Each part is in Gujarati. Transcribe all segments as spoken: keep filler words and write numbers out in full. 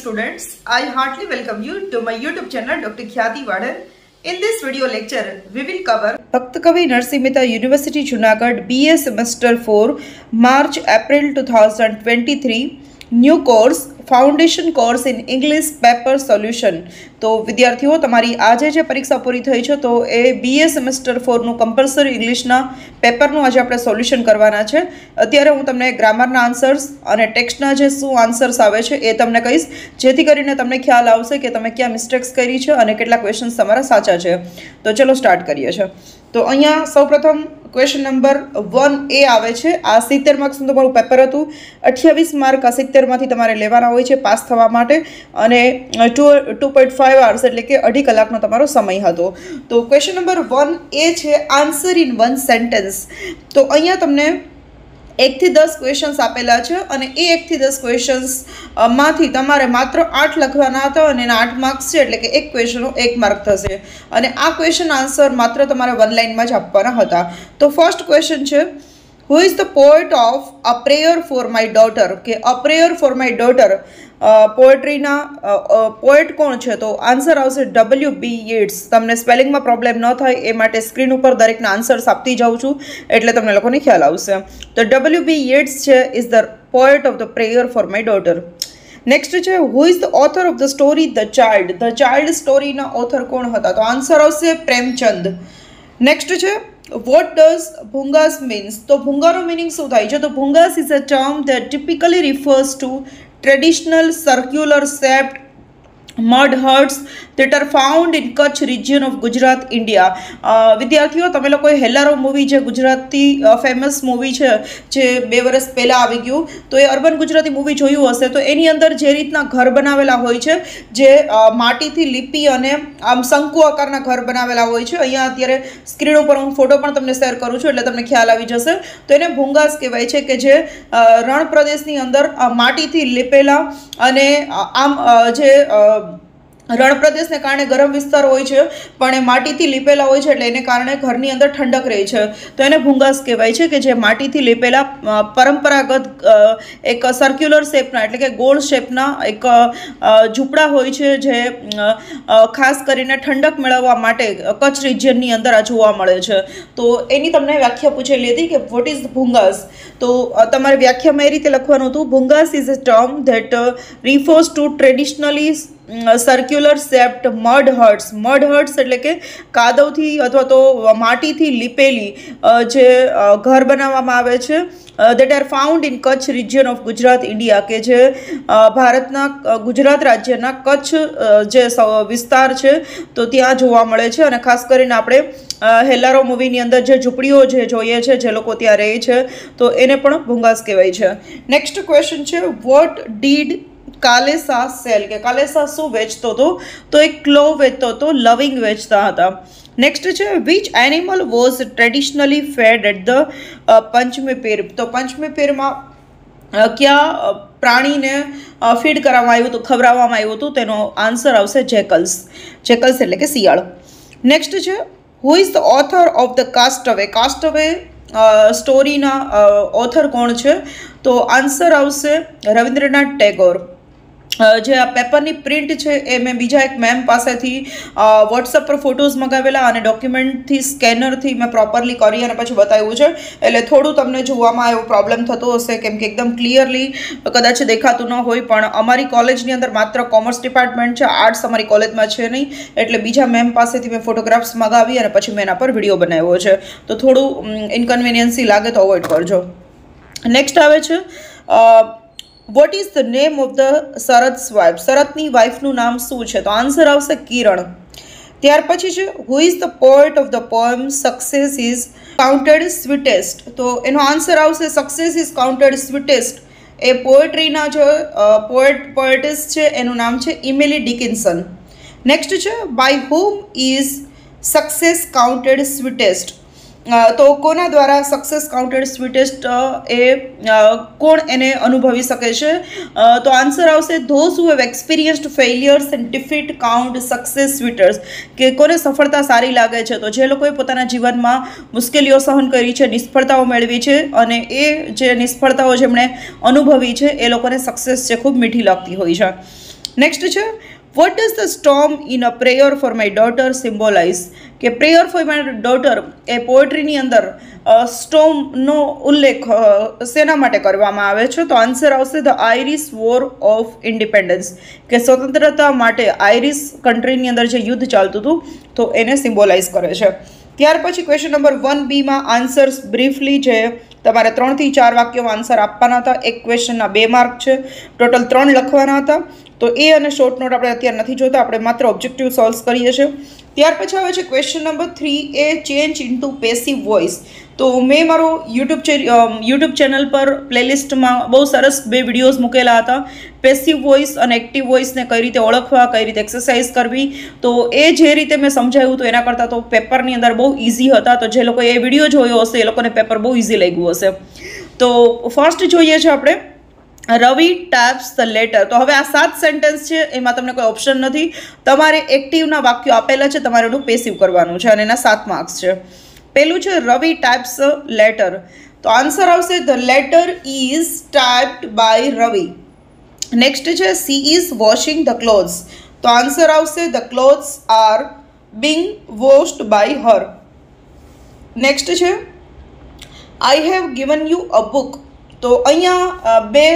students, I heartily welcome you to my YouTube channel Doctor Khyati Wadar. In this video lecture, we will cover Bhakt Kavi Narsi Mehta University Junagadh B A Semester four March April twenty twenty-three New Course foundation course in English paper solution. तो विद्यार्थीओ तमारी आजे जे परीक्षा पूरी थई छे तो ए बीए सेमेस्टर फोर नु कंपल्सरी इंग्लिशना पेपरनु आज आपणे सोल्यूशन करवाना छे। अत्यारे हूँ तमने ग्रामરના आंसर्स અને ટેક્સ્ટના જે શું આન્સર્સ આવે છે એ તમને કહીશ, જેથી કરીને તમને ખ્યાલ આવશે કે તમે ક્યાં મિસ્ટેક્સ કરી છે અને કેટલા ક્વેશ્ચન્સ તમારા સાચા છે। તો ચલો સ્ટાર્ટ કરીએ છીએ। તો અહીંયા સૌપ્રથમ क्वेश्चन नंबर वन ए आवे छे। आ सित्तेर मार्क्सनुं तमारुं पेपर हतुं। अठावीस मार्क आ सित्तेर मांथी तमारे लेवाना होय छे पास थवा माटे अने two two point five hours एटले के अढ़ी कलाकनो तमारो समय हतो। तो क्वेश्चन नंबर वन ए छे आंसर इन वन सेंटेन्स। तो अहींया तमने एक थी दस क्वेश्चन्स आपेला छे अने ए एक थी दस क्वेश्चन्स मांथी तमारे मात्र आठ लखवाना हता अने एना आठ मार्क्स छे एटले के एक क्वेश्चननो एक मार्क थशे अने आ क्वेश्चन आंसर मात्र तमारे वन लाइन में ज आपवाना हता। तो फर्स्ट क्वेश्चन छे who is the poet of a prayer for my daughter के a prayer for my daughter पोएट्रीना पोएट कोण छे। तो आंसर आवशे डब्ल्यू बी येट्स। तमने स्पेलिंग में प्रॉब्लम न थाय ए माटे स्क्रीन पर दरेकना आंसर्स आपती जाऊँ छूँ एटले तमने लोकोने ख्याल आवशे। तो डब्ल्यू बी येट्स छे is the poet of the prayer for my daughter. Next है who is the author of the story the child. The child story ना ऑथर कोण हता। तो आंसर आवशे प्रेमचंद। नेक्स्ट है वॉट डज भूंगास मीन्स। तो भूंगारो मीनिंग शू थाय छे। तो bhungas is a term that typically refers to traditional circular shaped mud huts that are found in Kutch region of Gujarat, India। विद्यार्थियों तमे लोकोए हेलारो मूवी जे गुजराती फेमस मूवी छे जे बे वर्ष पहला आवी गयुं तो ए अर्बन गुजराती मूवी जोयुं हशे। तो एनी अंदर जे रीतना घर बनावेला होय छे जे माटीथी लीपी अने आम शंकु आकारना घर बनावेला होय छे। अहींया अत्यारे स्क्रीन पर हुं फोटो पण तमने शेर करूं छुं एटले तमने ख्याल आवी जशे। तो एने भूंगास कहेवाय छे के जे रण प्रदेशनी अंदर माटीथी लीपेला अने आम जे रण प्रदेश ने कारणे गरम विस्तार होय छे पण ए माटीथी लीपेला होय छे एटले एने कारणे घरनी अंदर ठंडक रहे छे। तो एने भूंगास कहेवाय छे के जे माटीथी लीपेला परंपरागत एक सर्क्युलर शेपना एटले के गोल शेपना एक झूंपड़ा होय छे जे खास करीने ठंडक मेळववा माटे कच्छ रिजननी अंदर आ जोवा मळे छे। तो एनी तमने व्याख्या पूछेली हती के व्हाट इज भूंगास। तो तमारे व्याख्यामां ए रीते लखवानुं हतुं bhungas is a term that refers to traditionally circular shaped mud huts. Mud huts एटले के कादवथी अथवा तो माटीथी लीपेली जे घर बनाववामां आवे छे that are found in Kutch region of Gujarat India के जे भारतना गुजरात राज्यना कच्छ जे विस्तार छे तो त्यां जोवा मळे छे। अने खास करीने आपणे हेलारो मूवीनी अंदर जे झूंपड़ीओ जे जोईए छे जे लोको त्यां रहे छे तो एने पण भूंगास कहेवाय छे। नेक्स्ट क्वेश्चन छे व्हाट डीड कालेसा सेल के कालेसा शू वेचतो तो तो एक क्लो वेचतो तो लविंग वेचता हता। नेक्स्ट है which animal was traditionally fed at the Panchami Pir. तो पंचमी पीर में क्या प्राणी ने फीड कराववामां आव्युं हतुं खवराववामां आव्युं हतुं। तेनो आंसर आवशे जेकल्स। जेकल्स एटले के शियाळ। नेक्स्ट है who is the author of the castaway. Castaway story ना ऑथर कोण छे। तो आंसर आवशे रविंद्रनाथ टैगोर। जे आ पेपरनी प्रिंट है ए मैं बीजा एक मैम पासेथी वॉट्सएप पर फोटोज मंगावेला अने डॉक्यूमेंट थी स्केनर थी मैं प्रॉपरली करी अने पछी बताव्युं छे एटले थोड़ुं तमने जोवामां एवो प्रॉब्लम थतो हशे केम के एकदम क्लियरली कदाच देखातुं न होय पण अमारी कॉलेजनी अंदर मात्र कॉमर्स डिपार्टमेंट छे आर्ट्स अमारी कॉलेजमां छे नहीं एटले बीजा मैम पासेथी मैं फोटोग्राफ्स मंगावी अने पछी मैं एना पर विडियो बनाव्यो छे। तो थोड़ुं इनकन्वीनियन्सी लागे तो अवॉइड करजो। नेक्स्ट आवे छे what is the name of the Sharat's wife. शरतनी वाइफनु नाम शू छे। तो आंसर आवशे किरण। त्यार पछी छे who is the poet of the poem success is counted sweetest. तो एनो आंसर आवशे सक्सेस इज काउंटेड स्वीटेस्ट ए पोएट्रीना जो पोएट पोएटिस छे एनु नाम छे इमिली डिकिन्सन। नेक्स्ट छे by whom is success counted sweetest. तो कोना द्वारा सक्सेस काउंटेड स्वीटेस्ट ए कोण एने अनुभवी सके छे। तो आंसर आवशे those who have experienced failures and defeat count success sweetest के कोने सफलता सारी लागे छे। तो जे लोकोए पोताना जीवनमां मुश्केलीओ सहन करी छे निष्फळताओ मेळवी छे अने ए जे निष्फळताओ जेमणे अनुभवी छे ए लोकोने सक्सेस जे खूब मीठी लागती होय छे। નેક્સ્ટ છે what does the storm in a prayer for my daughter symbolize, કે પ્રેયર ફોર માય ડોટર એ પોએટ્રીની અંદર સ્ટોર્મનો ઉલ્લેખ શેના માટે કરવામાં આવે છે? તો આન્સર આવશે the Irish war of independence, કે સ્વતંત્રતા માટે આયરિશ કન્ટ્રીની અંદર જે યુદ્ધ ચાલતું હતું તો એને સિમ્બોલાઇઝ કરે છે. ત્યાર પછી ક્વેશ્ચન નંબર વન બીમાં આન્સર્સ બ્રીફલી છે. તમારે ત્રણથી ચાર વાક્યોમાં આન્સર આપવાના હતા. એક ક્વેશ્ચનના બે માર્ક છે, ટોટલ ત્રણ લખવાના હતા. તો એ અને શોર્ટ નોટ આપણે અત્યારે નથી જોતા, આપણે માત્ર ઓબ્જેક્ટિવ સોલ્વ કરીએ છીએ. ત્યાર પછી આવે છે question number three A change into passive voice. તો મેં મારો યુટ્યુબ યુટ્યુબ ચેનલ પર પ્લેલિસ્ટમાં બહુ સરસ બે વિડીયોઝ મૂકેલા હતા, પેસિવ વોઇસ અને એક્ટિવ વોઇસને કઈ રીતે ઓળખવા, કઈ રીતે એક્સરસાઇઝ કરવી. તો એ જે રીતે મેં સમજાવ્યું હતું એના કરતાં તો પેપરની અંદર બહુ ઇઝી હતા. તો જે લોકોએ એ વિડીયો જોયો હશે એ લોકોને પેપર બહુ ઇઝી લાગ્યું હશે. તો ફર્સ્ટ જોઈએ છે આપણે રવિ ટેપ્સ ધ લેટર. તો હવે આ સાત સેન્ટેન્સ છે, એમાં તમને કોઈ ઓપ્શન નથી. તમારે એક્ટિવના વાક્યો આપેલા છે, તમારે એનું પેસિવ કરવાનું છે અને એના સાત માર્ક્સ છે. પહેલું છે રવિ ટાઈપ્સ લેટર. તો આન્સર આવશે the letter is typed by Ravi. Next છે she is washing the clothes. તો આન્સર આવશે the clothes are being washed by her. Next છે I have given you a book. તો અહીંયા બે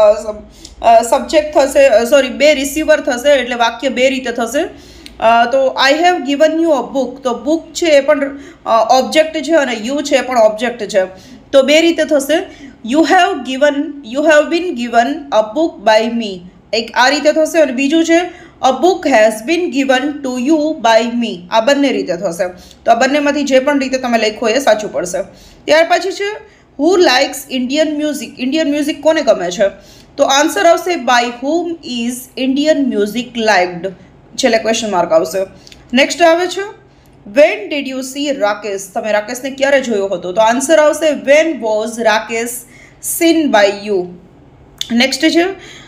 સબ્જેક્ટ થશે, સોરી બે રિસીવર થશે, એટલે વાક્ય બે રીતે થશે. તો I have given you a book, તો બુક છે એ પણ ઓબ્જેક્ટ છે અને યુ છે એ પણ ઓબ્જેક્ટ છે. તો બે રીતે થશે. You have given you have been given a book by me, એક આ રીતે થશે. અને બીજું છે a book has been given to you by me, આ બંને રીતે થશે. તો આ બંનેમાંથી જે પણ રીતે તમે લખો એ સાચું પડશે. ત્યાર પછી છે who likes Indian music. Indian music કોને ગમે છે? તો આન્સર આવશે by whom is Indian music liked, છેલ્લે ક્વેશ્ચન માર્ક આવશે. નેક્સ્ટ આવે છે when did you see Rakesh. તમે રાકેશને ક્યારે જોયો હતો? તો આન્સર આવશે when was Rakesh seen by you. Next છે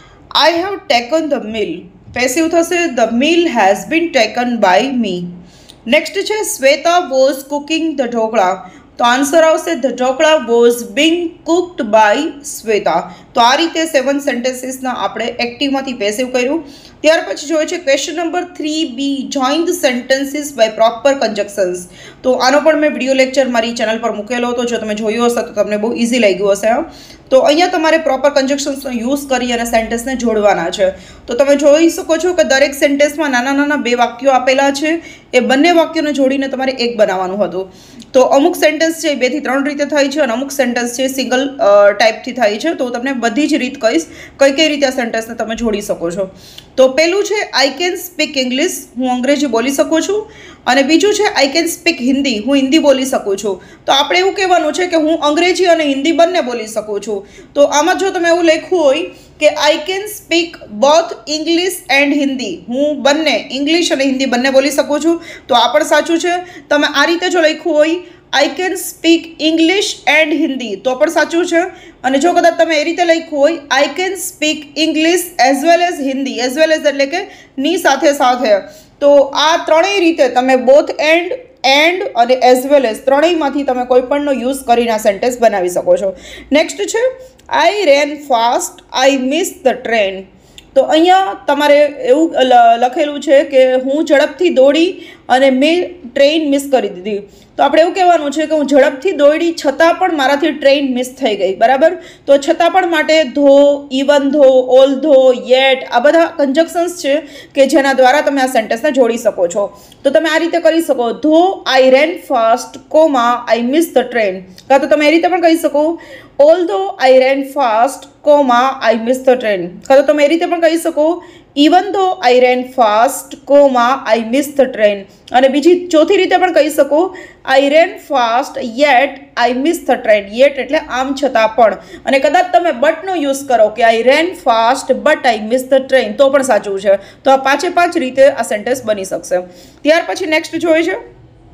I have taken the meal. Passive થશે the meal has been taken by me. Next છે Shweta was cooking the dhokla. તો આન્સર આવશે the dhokla was being cooked by Shweta. તો આ રીતે સેવન સેન્ટેન્સીસના આપણે એક્ટિવમાંથી પેસિવ કર્યું. ત્યાર પછી જોઈએ છે question number three B join the sentences by proper conjunctions. તો આનો પણ મેં વિડીયો લેક્ચર મારી ચેનલ પર મૂકેલો હતો, જો તમે જોયો હશે તો તમને બહુ ઇઝી લાગ્યું હશે. તો અહીંયા તમારે પ્રોપર કન્જક્શન્સનો યુઝ કરી અને સેન્ટેન્સને જોડવાના છે. તો તમે જોઈ શકો છો કે દરેક સેન્ટેન્સમાં નાના નાના બે વાક્યો આપેલા છે, એ બંને વાક્યોને જોડીને તમારે એક બનાવવાનું હતું. તો અમુક સેન્ટેન્સ છે બેથી ત્રણ રીતે થાય છે અને અમુક સેન્ટેન્સ છે સિંગલ ટાઈપથી થાય છે. તો તમને બધી જ રીત કહીશ કઈ કઈ રીતે આ સેન્ટેન્સને તમે જોડી શકો છો. તો પહેલું છે આઈ કેન સ્પીક ઇંગ્લિશ, હું અંગ્રેજી બોલી શકું છું. અને બીજું છે આઈ કેન સ્પીક હિન્દી, હું હિન્દી બોલી શકું છું. તો આપણે એવું કહેવાનું છે કે હું અંગ્રેજી અને હિન્દી બંને બોલી શકું છું. તો આમાં જો તમે એવું લખ્યું હોય કે I can speak both English and Hindi, હું બંને ઇંગ્લિશ અને હિન્દી બંને બોલી શકું છું, તો આ પણ સાચું છે. તમે આ રીતે જો લખ્યું હોય I can speak English and Hindi તો પણ સાચું છે. અને જો કદાચ તમે એ રીતે લખ્યું હોય I can speak English as well as Hindi, as well as એટલે કે ની સાથે સાથે, તો આ ત્રણેય રીતે તમે બોથ એન્ડ એન્ડ અને એઝ વેલ એઝ ત્રણેયમાંથી તમે કોઈ પણનો યુઝ કરીને આ સેન્ટેન્સ બનાવી શકો છો. નેક્સ્ટ છે I ran fast I miss the train. તો અહીંયા તમારે એવું લખેલું છે કે હું ઝડપથી દોડી અને મેં ટ્રેન મિસ કરી દીધી. તો આપણે એવું કહેવાનું છે કે હું ઝડપથી દોડી છતાં પણ મારાથી ટ્રેન મિસ થઈ ગઈ, બરાબર. તો છતાં પણ માટે ધો, ઇવન ધો, ઓલ ધો, યેટ, આ બધા કન્જક્શન્સ છે કે જેના દ્વારા તમે આ સેન્ટેન્સને જોડી શકો છો. તો તમે આ રીતે કરી શકો, though I ran fast comma I miss the train. કાં તો તમે એ રીતે પણ કહી શકો although I ran fast comma I miss the train. કાં તો તમે એ રીતે પણ કહી શકો even though I ran fast comma I miss the train. અને બીજી ચોથી રીતે પણ કહી શકો I ran fast yet I miss the train. Yet એટલે આમ છતાં પણ. અને કદાચ તમે બટનો યુઝ કરો કે I ran fast but I miss the train તો પણ સાચું છે. તો આ પાંચે પાંચ રીતે આ સેન્ટેન્સ બની શકશે. ત્યાર પછી નેક્સ્ટ જોઈએ છે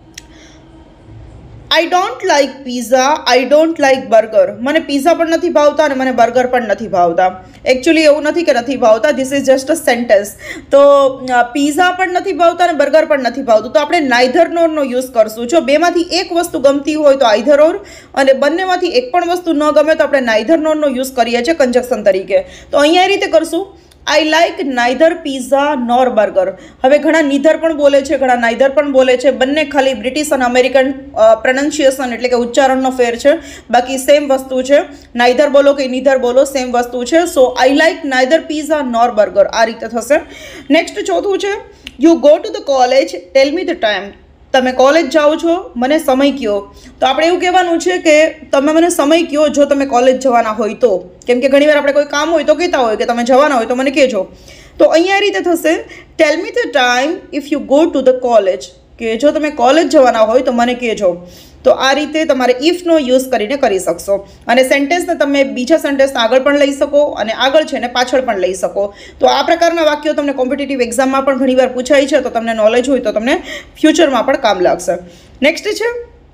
I don't like pizza I don't like burger. મને પીઝા પણ નથી ભાવતા અને મને બર્ગર પણ નથી ભાવતા. એકચ્યુઅલી એવું નથી કે નથી ભાવતા, this is just a sentence. તો પીઝા પણ નથી ભાવતા અને બર્ગર પણ નથી ભાવતું, તો આપણે નાઇધર નોરનો યુઝ કરશું. જો બેમાંથી એક વસ્તુ ગમતી હોય તો આઈધર ઓર, અને બંનેમાંથી એક પણ વસ્તુ ન ગમે તો આપણે નાઇધર નોરનો યુઝ કરીએ છીએ કન્જક્શન તરીકે. તો અહીંયા એ રીતે કરશું I like neither pizza nor burger. હવે ઘણા નીધર પણ બોલે છે, ઘણા નાઇધર પણ બોલે છે. બંને ખાલી બ્રિટિશ અને અમેરિકન પ્રોનાઉન્સિએશન એટલે કે ઉચ્ચારણનો ફેર છે, બાકી સેમ વસ્તુ છે. નાઇધર બોલો કે નીધર બોલો, સેમ વસ્તુ છે. So I like neither pizza nor burger, આ રીતે થશે. નેક્સ્ટ ચોથું છે, you go to the college, tell me the time. તમે કોલેજ જાઓ છો, મને સમય કહો. તો આપણે એવું કહેવાનું છે કે તમે મને સમય કહો જો તમે કોલેજ જવાના હોય તો. કેમ કે ઘણીવાર આપણે કોઈ કામ હોય તો કહેતા હોય કે તમે જવાના હોય તો મને કહેજો. તો અહીંયા રીતે થશે, tell me the time if you go to the college, કે જો તમે કોલેજ જવાના હોય તો મને કહેજો. તો આ રીતે તમારે ઇફનો યુઝ કરીને કરી શકશો. અને સેન્ટેન્સને તમે બીજા સેન્ટેન્સને આગળ પણ લઈ શકો અને આગળ છે ને પાછળ પણ લઈ શકો. તો આ પ્રકારના વાક્યો તમને કોમ્પિટિટિવ એક્ઝામમાં પણ ઘણીવાર પૂછાય છે, તો તમને નોલેજ હોય તો તમને ફ્યુચરમાં પણ કામ લાગશે. નેક્સ્ટ છે,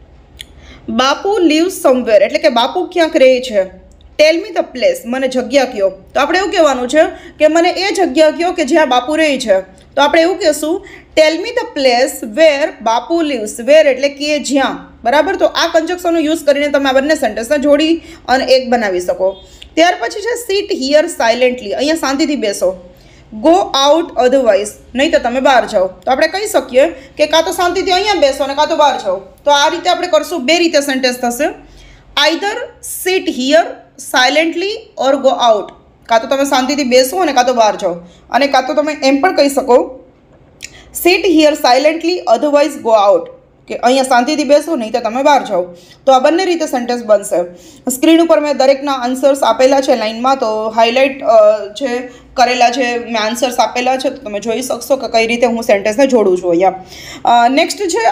બાપુ લીવ સમવેર, એટલે કે બાપુ ક્યાંક રહે છે. ટેલ મી ધ પ્લેસ, મને જગ્યા કહો. તો આપણે એવું કહેવાનું છે કે મને એ જગ્યા કહો કે જ્યાં બાપુ રહે છે. તો આપણે એવું કહેશું, ટેલ me the place where Bapu leaves. વેર એટલે કે જ્યાં, બરાબર. તો આ કન્જક્શનનો યુઝ કરીને તમે આ બંને સેન્ટેન્સને જોડી અને એક બનાવી શકો. ત્યાર પછી છે, સીટ હિયર સાયલેન્ટલી, અહીંયા શાંતિથી બેસો. ગો આઉટ અધરવાઇઝ, નહીં તો તમે બહાર જાઓ. તો આપણે કહી શકીએ કે કાં તો શાંતિથી અહીંયા બેસો અને કાં તો બહાર જાઓ. તો આ રીતે આપણે કરશું, બે રીતે સેન્ટેન્સ થશે. Either sit here silently or go out. કાં તો તમે શાંતિથી બેસો અને કાં તો બહાર જાઓ. અને કાં તો તમે એમ પણ કહી શકો, sit here silently otherwise go out, કે અહીંયા શાંતિથી બેસો નહીં તો તમે બહાર જાઓ. તો આ બંને રીતે સેન્ટેન્સ બનશે. સ્ક્રીન ઉપર મેં દરેકના આન્સર્સ આપેલા છે લાઇનમાં, તો હાઇલાઇટ છે કરેલા છે, મેં આન્સર્સ આપેલા છે, તો તમે જોઈ શકશો કે કઈ રીતે હું સેન્ટેન્સને જોડું છું અહીંયા. નેક્સ્ટ છે,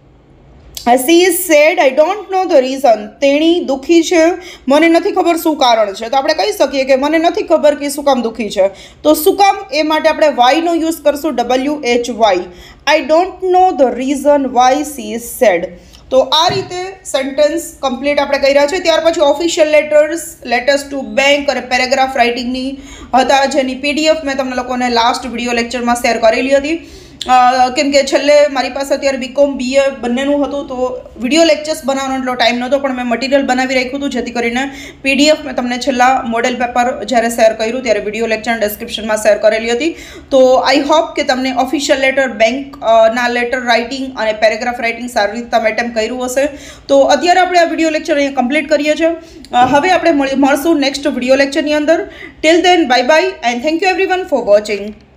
she is sad, I don't know the reason. તેણી દુઃખી છે, મને નથી ખબર શું કારણ છે. તો આપણે કહી શકીએ કે મને નથી ખબર કે શું કામ દુઃખી છે. તો શું કામ એ માટે આપણે વાયનો યુઝ કરશું, W H Y. I don't know the reason why she is sad. તો આ રીતે સેન્ટેન્સ કમ્પ્લીટ આપણે કર્યા છે. ત્યાર પછી official letters, letters to bank અને પેરેગ્રાફ રાઇટિંગની હતા, જેની પીડીએફ મેં તમને લોકોને લાસ્ટ વિડીયો લેક્ચરમાં શેર કરેલી હતી. કેમ કે છેલ્લે મારી પાસે અત્યારે બીકોમ બીએ બંનેનું હતું, તો વિડીયો લેક્ચર્સ બનાવવાનો એટલો ટાઈમ નહોતો, પણ મેં મટીરિયલ બનાવી રાખ્યું હતું, જેથી કરીને પીડીએફ મેં તમને છેલ્લા મોડેલ પેપર જ્યારે શેર કર્યું ત્યારે વિડીયો લેક્ચર ડિસ્ક્રિપ્શનમાં શેર કરેલી હતી. તો આઈ હોપ કે તમને ઓફિશિયલ લેટર, બેંકના લેટર રાઇટિંગ અને પેરેગ્રાફ રાઇટિંગ સારી રીતે તમે એટેમ્પ કર્યું હશે. તો અત્યારે આપણે આ વિડીયો લેક્ચર અહીંયા કમ્પ્લીટ કરીએ છીએ. હવે આપણે મળીશું નેક્સ્ટ વિડીયો લેક્ચરની અંદર. Till then, bye bye and thank you everyone for watching.